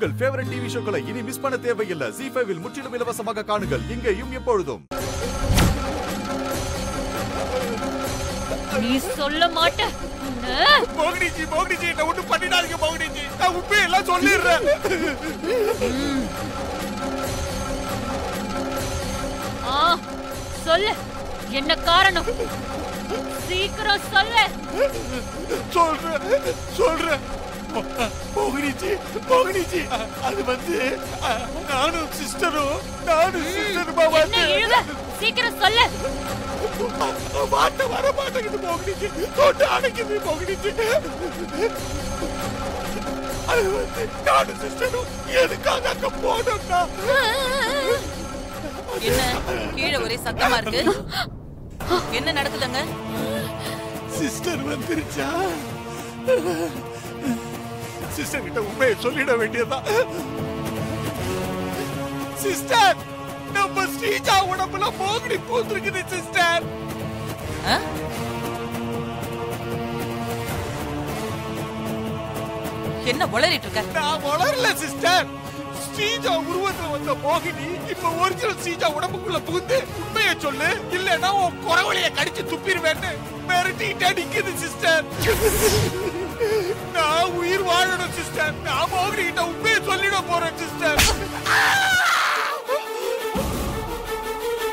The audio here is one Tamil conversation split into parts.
உங்கள் ஃபேவரட் டிவி ஷோக்களை இனி மிஸ் பண்ண தேவையில்லை. ZEE5 இல் முற்றிலும் இலவசமாக காணுங்கள். இங்கேயும் எப்பொழுதும். நீ சொல்ல மாட்ட. மோகினிஜி என்ன ஒண்ணு பண்ணிடாதீங்க மோகினிஜி. நான் உண்மையெல்லாம் சொல்லிடுறேன். சொல்லு, என்ன காரணம்? சீக்கிரம் சொல்லு. சொல்றேன் மோகினிஜி அது வந்து நானும் சிஸ்டரும் சீக்கிரம் சொல்லு. வாட்ட வர மாட்டேங்குது மோகினிஜி. தொட்டு அடைக்குது மோகினிஜி. அது வந்து நானும் சிஸ்டரும் எதுக்காக அங்க போனோம்னா என்ன கீழே ஒரே சத்தமா இருக்கு? என்ன நடக்குதுங்க? சிஸ்டர் வந்துருச்சா? சிஸ்டர் கிட்ட உண்மையை சொல்லிட வேண்டியதான். சிஸ்டர், நம்ம ஸ்ரீஜா உடம்புல மோகினி பூத்திருக்குது சிஸ்டர். என்ன உளறிட்டு இருக்க? நான் உளரல சிஸ்டர். ஸ்ரீஜா உருவத்துல வந்த மோகினி இப்ப ஒரிஜினல் ஸ்ரீஜா உடம்புக்குள்ள புகுந்து உண்மையை சொல்லு, இல்லன்னா உன் குறவழிய கடிச்சு துப்பிடுவேன்னு மிரட்டிட்டே நிக்குது சிஸ்டர். நான் உயிர் வாழணும் சிஸ்டர். நான் மோகினி கிட்ட உண்மையை சொல்லிட போறேன் சிஸ்டர்.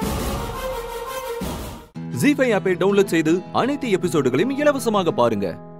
ZEE5 ஆப்பை டவுன்லோட் செய்து அனைத்து எபிசோடுகளையும் இலவசமாக பாருங்க.